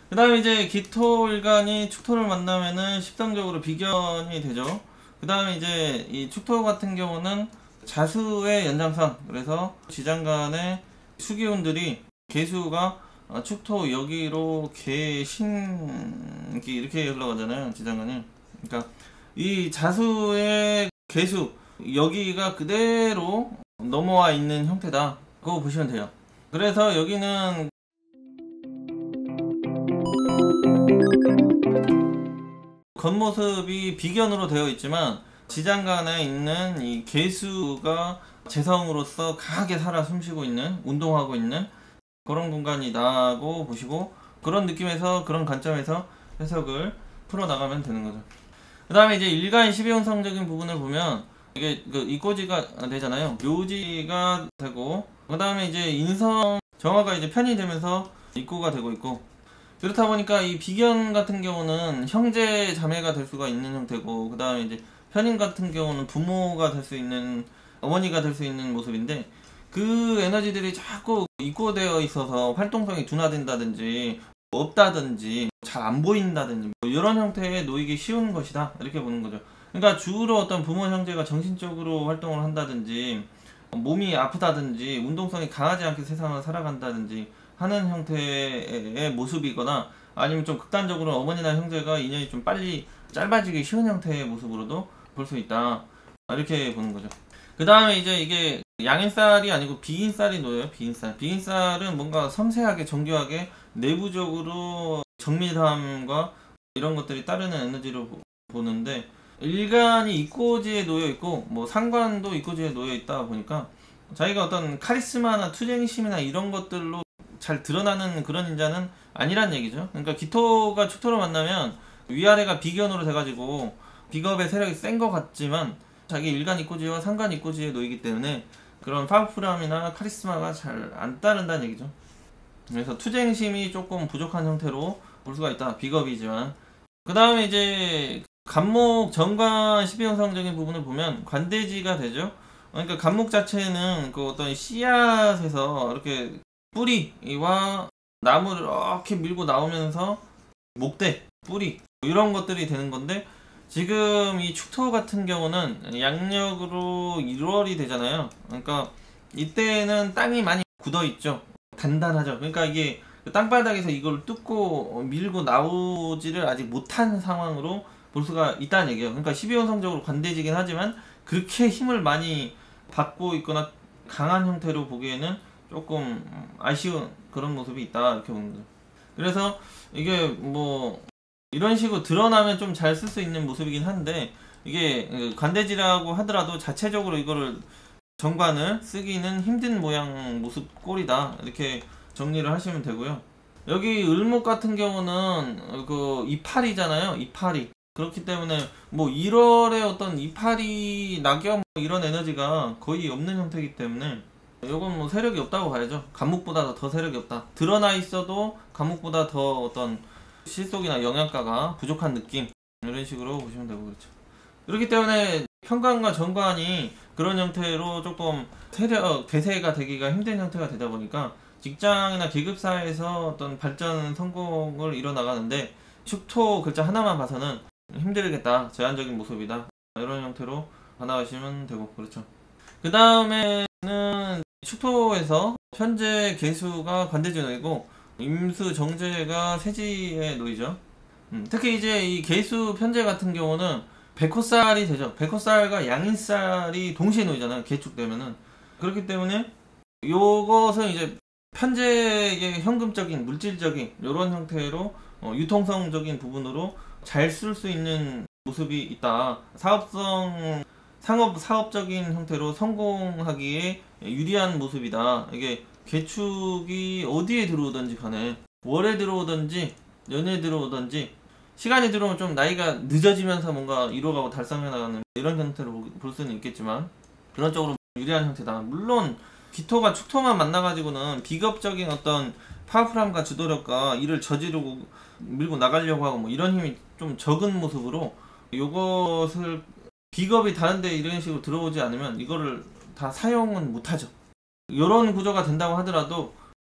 그 다음에 이제 기토일간이 축토를 만나면은 십성적으로 비견이 되죠. 그 다음에 이제 이 축토 같은 경우는 자수의 연장선, 그래서 지장간의 수기운들이 계수가 축토 여기로 계신기 이렇게 흘러가잖아요, 지장간이. 그러니까 이 자수의 계수 여기가 그대로 넘어와 있는 형태다, 그거 보시면 돼요. 그래서 여기는 겉모습이 비견으로 되어 있지만 지장간에 있는 이 계수가 재성으로서 강하게 살아 숨쉬고 있는, 운동하고 있는 그런 공간이라고 보시고, 그런 느낌에서, 그런 관점에서 해석을 풀어나가면 되는 거죠. 그 다음에 이제 일간 12형성적인 부분을 보면 이게 이꼬지가 되잖아요. 묘지가 되고, 그 다음에 이제 인성 정화가 이제 편이 되면서 입고가 되고 있고, 그렇다 보니까 이 비견 같은 경우는 형제 자매가 될 수가 있는 형태고, 그 다음에 이제 편인 같은 경우는 부모가 될 수 있는, 어머니가 될 수 있는 모습인데, 그 에너지들이 자꾸 입고되어 있어서 활동성이 둔화된다든지 없다든지 잘 안 보인다든지 뭐 이런 형태에 놓이기 쉬운 것이다, 이렇게 보는 거죠. 그러니까 주로 어떤 부모 형제가 정신적으로 활동을 한다든지 몸이 아프다든지 운동성이 강하지 않게 세상을 살아간다든지 하는 형태의 모습이거나, 아니면 좀 극단적으로 어머니나 형제가 인연이 좀 빨리 짧아지기 쉬운 형태의 모습으로도 볼 수 있다, 이렇게 보는 거죠. 그 다음에 이제 이게 양인살이 아니고 비인살이 놓여요. 비인살은 뭔가 섬세하게 정교하게 내부적으로 정밀함과 이런 것들이 따르는 에너지로 보는데, 일간이 입고지에 놓여 있고 뭐 상관도 입고지에 놓여 있다 보니까 자기가 어떤 카리스마나 투쟁심이나 이런 것들로 잘 드러나는 그런 인자는 아니란 얘기죠. 그러니까 기토가 축토로 만나면 위아래가 비견으로 돼가지고 비겁의 세력이 센 것 같지만 자기 일간 입고지와 상관 입고지에 놓이기 때문에 그런 파워풀함이나 카리스마가 잘 안 따른다는 얘기죠. 그래서 투쟁심이 조금 부족한 형태로 볼 수가 있다, 비겁이지만. 그 다음에 이제 간목 정관 12형성적인 부분을 보면 관대지가 되죠. 그러니까 간목 자체는 그 어떤 씨앗에서 이렇게 뿌리와 나무를 이렇게 밀고 나오면서 목대, 뿌리 이런 것들이 되는 건데, 지금 이 축토 같은 경우는 양력으로 1월이 되잖아요. 그러니까 이때는 땅이 많이 굳어 있죠. 단단하죠. 그러니까 이게 땅바닥에서 이걸 뜯고 밀고 나오지를 아직 못한 상황으로 볼 수가 있다는 얘기예요. 그러니까 12원성적으로 관대지긴 하지만 그렇게 힘을 많이 받고 있거나 강한 형태로 보기에는 조금 아쉬운 그런 모습이 있다, 이렇게 보는 거죠. 그래서 이게 뭐 이런 식으로 드러나면 좀 잘 쓸 수 있는 모습이긴 한데, 이게 관대지라고 하더라도 자체적으로 이거를 정관을 쓰기는 힘든 모양 모습 꼴이다, 이렇게 정리를 하시면 되고요. 여기 을목 같은 경우는 그 이파리잖아요. 이파리. 그렇기 때문에 뭐 1월에 어떤 이파리 낙엽 이런 에너지가 거의 없는 형태이기 때문에 이건 뭐 세력이 없다고 봐야죠. 간목보다 더 세력이 없다. 드러나 있어도 간목보다 더 어떤 실속이나 영양가가 부족한 느낌, 이런 식으로 보시면 되고 그렇죠. 그렇기 때문에 편관과 정관이 그런 형태로 조금 세력 대세가 되기가 힘든 형태가 되다 보니까 직장이나 계급사에서 어떤 발전 성공을 이뤄나가는데 축토 글자 하나만 봐서는 힘들겠다, 제한적인 모습이다, 이런 형태로 봐나가시면 되고 그렇죠. 그 다음에는 축토에서 현재 개수가 관대지에 놓이고 임수 정제가 세지에 놓이죠. 특히 이제 이 개수 편제 같은 경우는 백호살이 되죠. 백호살과 양인살이 동시에 놓이잖아요, 개축되면은. 그렇기 때문에 요것은 이제 편제의 현금적인 물질적인 이런 형태로 유통성적인 부분으로 잘 쓸 수 있는 모습이 있다. 사업적인 형태로 성공하기에 유리한 모습이다. 이게 개축이 어디에 들어오든지 간에 월에 들어오든지 연에 들어오든지 시간이 들어오면 좀 나이가 늦어지면서 뭔가 이뤄가고 달성해 나가는 이런 형태로 볼 수는 있겠지만 그런 쪽으로 유리한 형태다. 물론 기토가 축토만 만나가지고는 비겁적인 어떤 파워풀함과 주도력과 일을 저지르고 밀고 나가려고 하고 뭐 이런 힘이 좀 적은 모습으로, 요것을 비겁이 다른데 이런 식으로 들어오지 않으면 이거를 다 사용은 못하죠. 이런 구조가 된다고 하더라도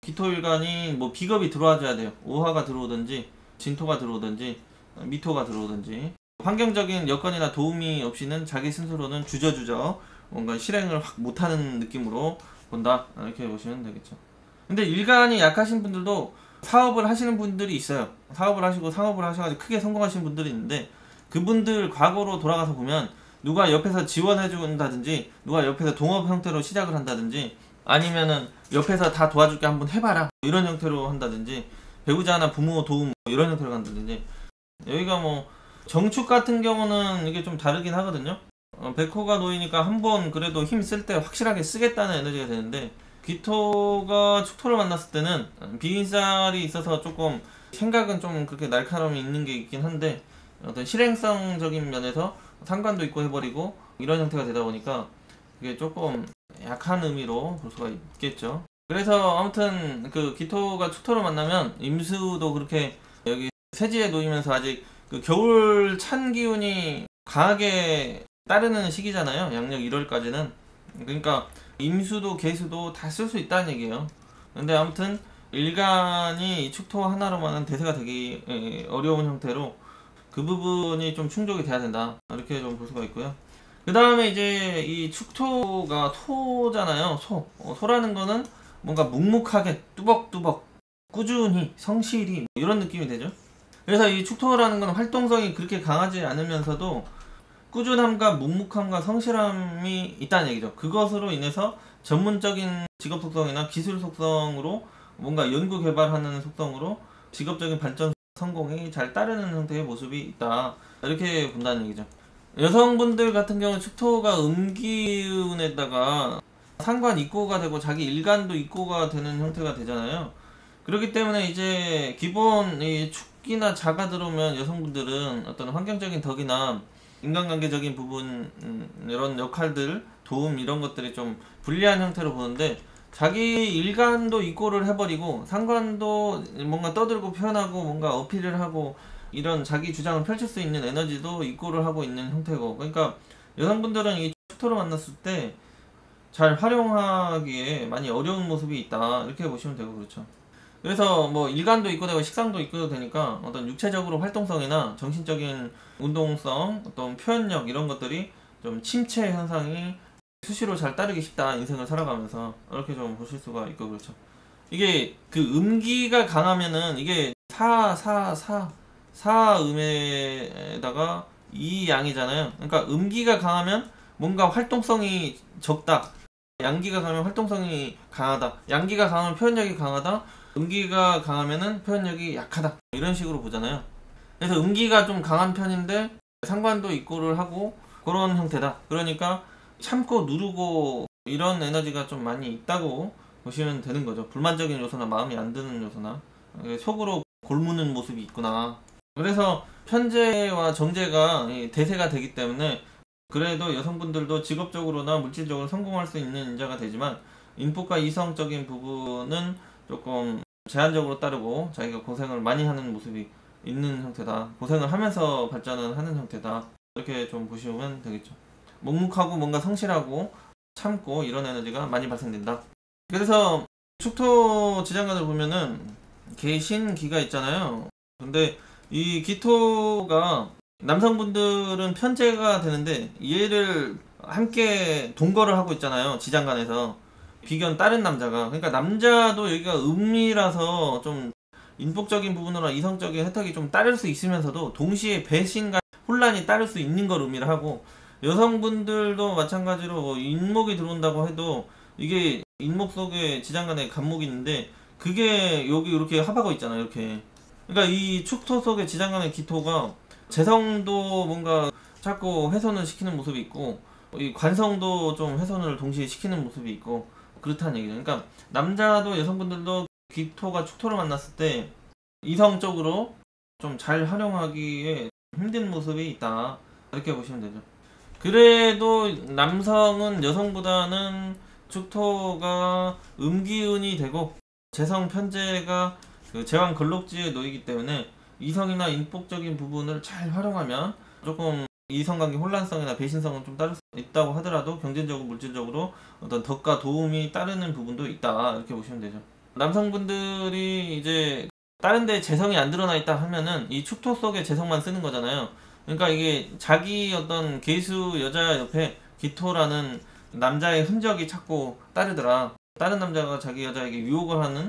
기토일간이 뭐 비겁이 들어와줘야 돼요. 오화가 들어오든지 진토가 들어오든지 미토가 들어오든지 환경적인 여건이나 도움이 없이는 자기 스스로는 주저주저 뭔가 실행을 확 못하는 느낌으로 본다, 이렇게 보시면 되겠죠. 근데 일간이 약하신 분들도 사업을 하시는 분들이 있어요. 사업을 하시고 상업을 하셔가지고 크게 성공하신 분들이 있는데, 그분들 과거로 돌아가서 보면 누가 옆에서 지원해 준다든지 누가 옆에서 동업 형태로 시작을 한다든지 아니면은 옆에서 다 도와줄게 한번 해봐라 이런 형태로 한다든지 배우자나 부모 도움 이런 형태로 간다든지. 여기가 뭐 정축 같은 경우는 이게 좀 다르긴 하거든요. 백호가 놓이니까 한번 그래도 힘 쓸 때 확실하게 쓰겠다는 에너지가 되는데, 기토가 축토를 만났을 때는 비인살이 있어서 조금 생각은 좀 그렇게 날카로움이 있는 게 있긴 한데, 어떤 실행성적인 면에서 상관도 있고 해버리고 이런 형태가 되다 보니까 그게 조금 약한 의미로 볼 수가 있겠죠. 그래서 아무튼 그 기토가 축토를 만나면 임수도 그렇게 여기 세지에 놓이면서 아직 그 겨울 찬 기운이 강하게 따르는 시기잖아요. 양력 1월까지는. 그러니까 임수도 계수도 다 쓸 수 있다는 얘기예요. 근데 아무튼 일간이 축토 하나로만은 대세가 되기 어려운 형태로 그 부분이 좀 충족이 돼야 된다, 이렇게 좀 볼 수가 있고요. 그 다음에 이제 이 축토가 소잖아요. 소라는 거는 뭔가 묵묵하게 뚜벅뚜벅 꾸준히 성실히 이런 느낌이 되죠. 그래서 이 축토라는 건 활동성이 그렇게 강하지 않으면서도 꾸준함과 묵묵함과 성실함이 있다는 얘기죠. 그것으로 인해서 전문적인 직업 속성이나 기술 속성으로 뭔가 연구 개발하는 속성으로 직업적인 발전 성공이 잘 따르는 형태의 모습이 있다, 이렇게 본다는 얘기죠. 여성분들 같은 경우는 축토가 음기운에다가 상관 입고가 되고 자기 일간도 입고가 되는 형태가 되잖아요. 그렇기 때문에 이제 기본 이 축이나 자가 들어오면 여성분들은 어떤 환경적인 덕이나 인간관계적인 부분, 이런 역할들, 도움 이런 것들이 좀 불리한 형태로 보는데, 자기 일간도 입고를 해버리고 상관도 뭔가 떠들고 표현하고 뭔가 어필을 하고 이런 자기 주장을 펼칠 수 있는 에너지도 입고를 하고 있는 형태고, 그러니까 여성분들은 이 축토를 만났을 때 잘 활용하기에 많이 어려운 모습이 있다, 이렇게 보시면 되고, 그렇죠. 그래서 뭐 일간도 있고 되고 식상도 있고 되니까 어떤 육체적으로 활동성이나 정신적인 운동성, 어떤 표현력 이런 것들이 좀 침체 현상이 수시로 잘 따르기 쉽다, 인생을 살아가면서, 이렇게 좀 보실 수가 있고, 그렇죠. 이게 그 음기가 강하면은 이게 사음에다가 이 양이잖아요. 그러니까 음기가 강하면 뭔가 활동성이 적다, 양기가 강하면 활동성이 강하다, 양기가 강하면 표현력이 강하다, 음기가 강하면은 표현력이 약하다, 이런 식으로 보잖아요. 그래서 음기가 좀 강한 편인데 상관도 입고를 하고 그런 형태다. 그러니까 참고 누르고 이런 에너지가 좀 많이 있다고 보시면 되는 거죠. 불만적인 요소나 마음이 안 드는 요소나 속으로 골무는 모습이 있구나. 그래서 편재와 정제가 대세가 되기 때문에 그래도 여성분들도 직업적으로나 물질적으로 성공할 수 있는 인자가 되지만, 인복과 이성적인 부분은 조금 제한적으로 따르고 자기가 고생을 많이 하는 모습이 있는 형태다, 고생을 하면서 발전을 하는 형태다, 이렇게 좀 보시면 되겠죠. 묵묵하고 뭔가 성실하고 참고 이런 에너지가 많이 발생된다. 그래서 축토 지장간을 보면은 계신기가 있잖아요. 근데 이 기토가 남성분들은 편제가 되는데 얘를 함께 동거를 하고 있잖아요, 지장간에서. 비견 다른 남자가. 그러니까 남자도 여기가 음이라서 좀 인복적인 부분으로 이성적인 혜택이 좀 따를 수 있으면서도 동시에 배신과 혼란이 따를 수 있는 걸 의미를 하고, 여성분들도 마찬가지로 뭐 인목이 들어온다고 해도 이게 인목 속에 지장간에 간목이 있는데 그게 여기 이렇게 합하고 있잖아요, 이렇게. 그러니까 이 축토 속에 지장간의 기토가 재성도 뭔가 자꾸 훼손을 시키는 모습이 있고, 이 관성도 좀 훼손을 동시에 시키는 모습이 있고, 그렇다는 얘기죠. 그러니까 남자도 여성분들도 기토가 축토를 만났을 때 이성적으로 좀 잘 활용하기에 힘든 모습이 있다, 이렇게 보시면 되죠. 그래도 남성은 여성보다는 축토가 음기운이 되고 재성 편재가 그 제왕 걸록지에 놓이기 때문에 이성이나 인복적인 부분을 잘 활용하면 조금 이성관계 혼란성이나 배신성은 좀 따를 수 있다고 하더라도 경제적으로 물질적으로 어떤 덕과 도움이 따르는 부분도 있다, 이렇게 보시면 되죠. 남성분들이 이제 다른 데 재성이 안 드러나 있다 하면은 이 축토 속에 재성만 쓰는 거잖아요. 그러니까 이게 자기 어떤 계수 여자 옆에 기토라는 남자의 흔적이 자꾸 따르더라. 다른 남자가 자기 여자에게 유혹을 하는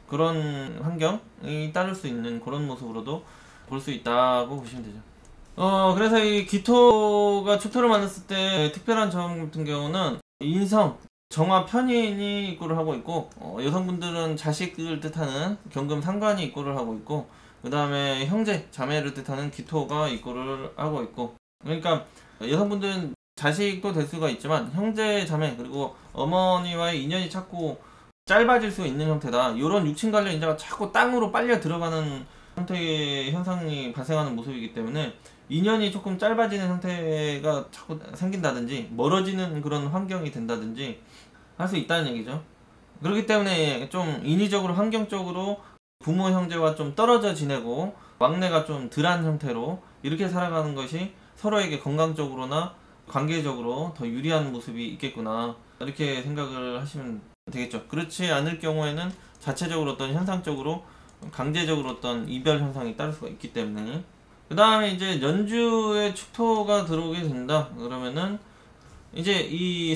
그런 환경이 따를 수 있는 그런 모습으로도 볼 수 있다고 보시면 되죠. 그래서 이 기토가 축토를 만났을 때 특별한 점 같은 경우는 인성, 정화 편인이 입고를 하고 있고, 여성분들은 자식을 뜻하는 경금 상관이 입고를 하고 있고, 그 다음에 형제, 자매를 뜻하는 기토가 입고를 하고 있고, 그러니까 여성분들은 자식도 될 수가 있지만 형제, 자매, 그리고 어머니와의 인연이 자꾸 짧아질 수 있는 형태다. 이런 육친 관련 인자가 자꾸 땅으로 빨려 들어가는 형태의 현상이 발생하는 모습이기 때문에 인연이 조금 짧아지는 형태가 자꾸 생긴다든지 멀어지는 그런 환경이 된다든지 할 수 있다는 얘기죠. 그렇기 때문에 좀 인위적으로 환경적으로 부모 형제와 좀 떨어져 지내고 왕래가 좀 덜한 형태로 이렇게 살아가는 것이 서로에게 건강적으로나 관계적으로 더 유리한 모습이 있겠구나, 이렇게 생각을 하시면 되겠죠. 그렇지 않을 경우에는 자체적으로 어떤 현상적으로 강제적으로 어떤 이별 현상이 따를 수가 있기 때문에. 그 다음에 이제 연주에 축토가 들어오게 된다 그러면은 이제 이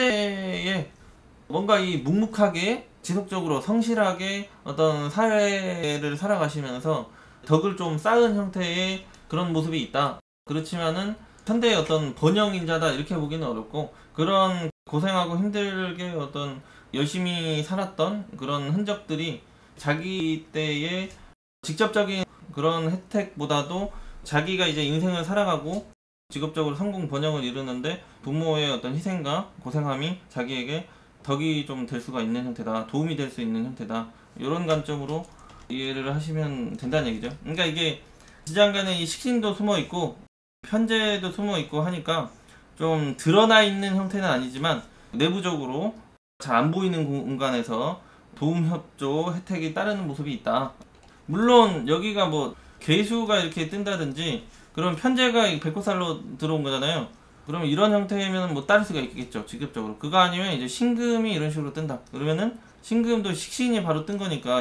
선대에 뭔가 이 묵묵하게 지속적으로 성실하게 어떤 사회를 살아가시면서 덕을 좀 쌓은 형태의 그런 모습이 있다. 그렇지만은 현대의 어떤 번영인자다 이렇게 보기는 어렵고, 그런 고생하고 힘들게 어떤 열심히 살았던 그런 흔적들이 자기 때의 직접적인 그런 혜택보다도 자기가 이제 인생을 살아가고 직업적으로 성공 번영을 이루는데 부모의 어떤 희생과 고생함이 자기에게 덕이 좀 될 수가 있는 형태다, 도움이 될 수 있는 형태다, 이런 관점으로 이해를 하시면 된다는 얘기죠. 그러니까 이게 지장간에 이 식신도 숨어 있고 편재도 숨어 있고 하니까 좀 드러나 있는 형태는 아니지만 내부적으로 잘 안 보이는 공간에서 도움 협조 혜택이 따르는 모습이 있다. 물론 여기가 뭐 괴수가 이렇게 뜬다든지 그런 편재가 백호살로 들어온 거잖아요. 그러면 이런 형태면 뭐 따를 수가 있겠죠, 직접적으로. 그거 아니면 이제 신금이 이런 식으로 뜬다 그러면은 신금도 식신이 바로 뜬 거니까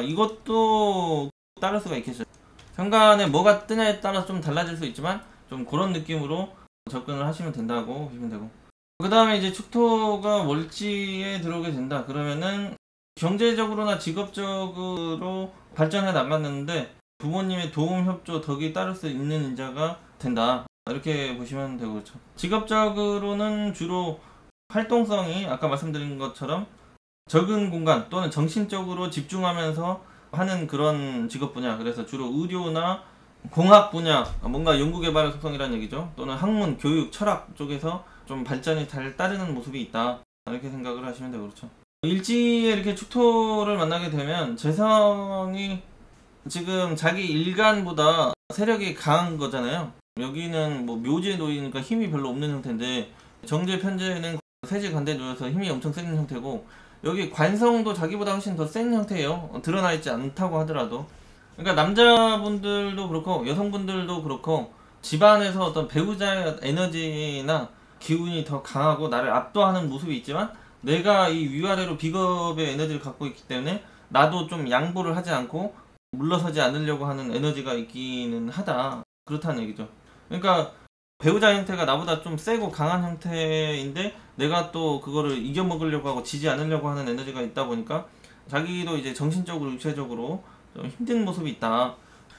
이것도 따를 수가 있겠죠. 상관에 뭐가 뜨냐에 따라서 좀 달라질 수 있지만 좀 그런 느낌으로 접근을 하시면 된다고 보시면 되고, 그 다음에 이제 축토가 월지에 들어오게 된다 그러면은 경제적으로나 직업적으로 발전해 나갔는데 부모님의 도움 협조 덕이 따를 수 있는 인자가 된다, 이렇게 보시면 되고. 그렇죠. 직업적으로는 주로 활동성이 아까 말씀드린 것처럼 적은 공간 또는 정신적으로 집중하면서 하는 그런 직업 분야, 그래서 주로 의료나 공학 분야, 뭔가 연구개발의 속성이라는 얘기죠. 또는 학문, 교육, 철학 쪽에서 좀 발전이 잘 따르는 모습이 있다, 이렇게 생각을 하시면 되고. 그렇죠. 일지에 이렇게 축토를 만나게 되면 재성이 지금 자기 일간보다 세력이 강한 거잖아요. 여기는 뭐 묘지에 놓이니까 힘이 별로 없는 형태인데 정제 편제는 세지 관대에 놓여서 힘이 엄청 센 형태고, 여기 관성도 자기보다 훨씬 더 센 형태예요. 드러나 있지 않다고 하더라도. 그러니까 남자분들도 그렇고 여성분들도 그렇고 집안에서 어떤 배우자의 에너지나 기운이 더 강하고 나를 압도하는 모습이 있지만 내가 이 위아래로 비겁의 에너지를 갖고 있기 때문에 나도 좀 양보를 하지 않고 물러서지 않으려고 하는 에너지가 있기는 하다, 그렇다는 얘기죠. 그러니까 배우자 형태가 나보다 좀 세고 강한 형태인데 내가 또 그거를 이겨먹으려고 하고 지지 않으려고 하는 에너지가 있다 보니까 자기도 이제 정신적으로 육체적으로 좀 힘든 모습이 있다.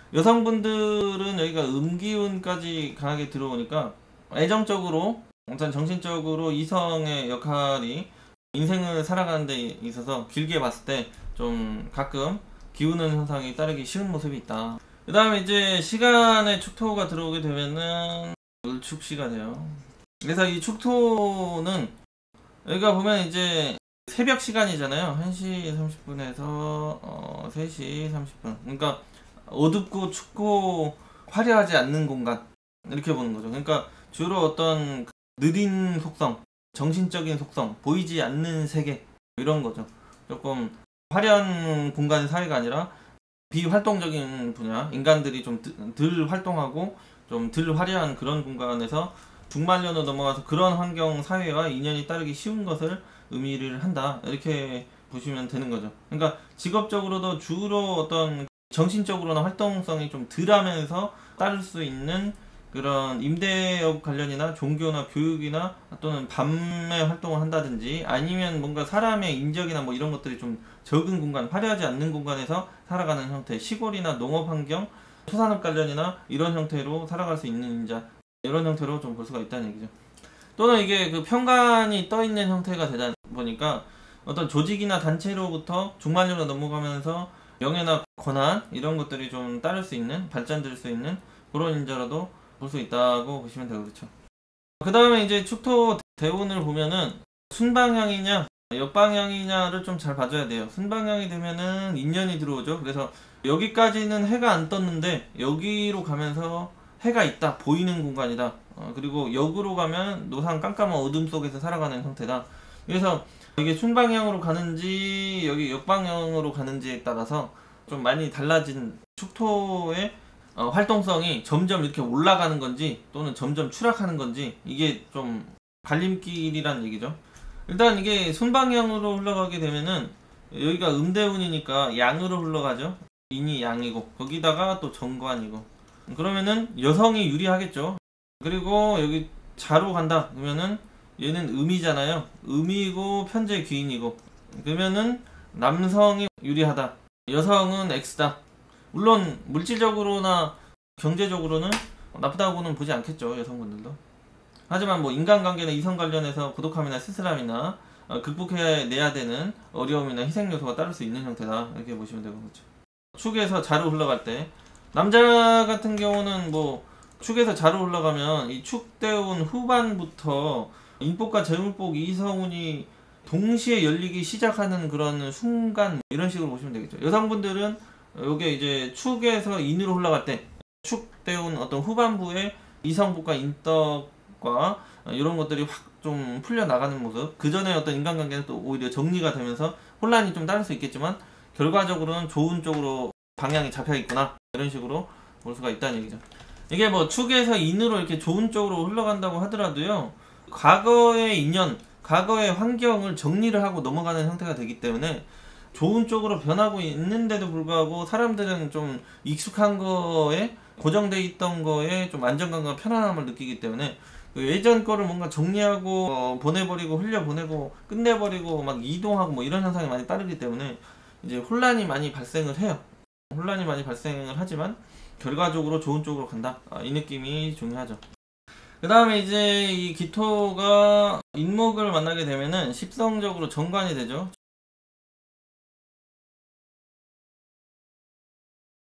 여성분들은 여기가 음기운까지 강하게 들어오니까 애정적으로, 일단 정신적으로 이성의 역할이 인생을 살아가는 데 있어서 길게 봤을 때 좀 가끔 기우는 현상이 따르기 쉬운 모습이 있다. 그 다음에 이제 시간에 축토가 들어오게 되면은 을축시가 돼요. 그래서 이 축토는 여기가 보면 이제 새벽 시간이잖아요. 1시 30분에서 3시 30분. 그러니까 어둡고 춥고 화려하지 않는 공간, 이렇게 보는 거죠. 그러니까 주로 어떤 느린 속성, 정신적인 속성, 보이지 않는 세계, 이런 거죠. 조금 화려한 공간의 사회가 아니라 비활동적인 분야, 인간들이 좀 덜 활동하고 좀 덜 화려한 그런 공간에서 중말년으로 넘어가서 그런 환경 사회와 인연이 따르기 쉬운 것을 의미를 한다, 이렇게 보시면 되는 거죠. 그러니까 직업적으로도 주로 어떤 정신적으로나 활동성이 좀 덜하면서 따를 수 있는 그런 임대업 관련이나 종교나 교육이나 또는 밤에 활동을 한다든지 아니면 뭔가 사람의 인적이나 뭐 이런 것들이 좀 적은 공간, 화려하지 않는 공간에서 살아가는 형태, 시골이나 농업 환경, 소산업 관련이나 이런 형태로 살아갈 수 있는 인자, 이런 형태로 좀 볼 수가 있다는 얘기죠. 또는 이게 그 편관이 떠 있는 형태가 되다 보니까 어떤 조직이나 단체로부터 중만리로 넘어가면서 명예나 권한 이런 것들이 좀 따를 수 있는, 발전될 수 있는 그런 인자라도 볼 수 있다고 보시면 되고, 그렇죠. 그 다음에 이제 축토 대운을 보면은 순방향이냐 역방향이냐를 좀 잘 봐줘야 돼요. 순방향이 되면은 인연이 들어오죠. 그래서 여기까지는 해가 안 떴는데 여기로 가면서 해가 있다, 보이는 공간이다. 그리고 역으로 가면 노상 깜깜한 어둠 속에서 살아가는 형태다. 그래서 이게 순방향으로 가는지 여기 역방향으로 가는지에 따라서 좀 많이 달라진 축토의 활동성이 점점 이렇게 올라가는 건지 또는 점점 추락하는 건지, 이게 좀 갈림길이란 얘기죠. 일단 이게 순방향으로 흘러가게 되면은 여기가 음대운이니까 양으로 흘러가죠. 인이 양이고 거기다가 또 정관이고, 그러면은 여성이 유리하겠죠. 그리고 여기 자로 간다 그러면은 얘는 음이잖아요. 음이고 편재 귀인이고, 그러면은 남성이 유리하다, 여성은 X다. 물론 물질적으로나 경제적으로는 나쁘다고는 보지 않겠죠, 여성분들도. 하지만 뭐 인간관계나 이성 관련해서 고독함이나 쓸쓸함이나 극복해내야 되는 어려움이나 희생 요소가 따를 수 있는 형태다, 이렇게 보시면 되고, 그렇죠. 축에서 자로 흘러갈 때 남자 같은 경우는 뭐 축에서 자로 흘러가면 이 축대운 후반부터 인복과 재물복 이성운이 동시에 열리기 시작하는 그런 순간, 이런 식으로 보시면 되겠죠. 여성분들은 요게 이제 축에서 인으로 흘러갈 때 축대운 어떤 후반부에 이성복과 인덕과 이런 것들이 확 좀 풀려나가는 모습, 그 전에 어떤 인간관계는 또 오히려 정리가 되면서 혼란이 좀 따를 수 있겠지만 결과적으로는 좋은 쪽으로 방향이 잡혀 있구나, 이런 식으로 볼 수가 있다는 얘기죠. 이게 뭐 축에서 인으로 이렇게 좋은 쪽으로 흘러간다고 하더라도요, 과거의 인연, 과거의 환경을 정리를 하고 넘어가는 형태가 되기 때문에 좋은 쪽으로 변하고 있는데도 불구하고 사람들은 좀 익숙한 거에, 고정돼 있던 거에 좀 안정감과 편안함을 느끼기 때문에 예전 거를 뭔가 정리하고 보내버리고 흘려보내고 끝내버리고 막 이동하고 뭐 이런 현상이 많이 따르기 때문에 이제 혼란이 많이 발생을 해요. 혼란이 많이 발생을 하지만 결과적으로 좋은 쪽으로 간다, 이 느낌이 중요하죠. 그 다음에 이제 이 기토가 인목을 만나게 되면은 십성적으로 정관이 되죠.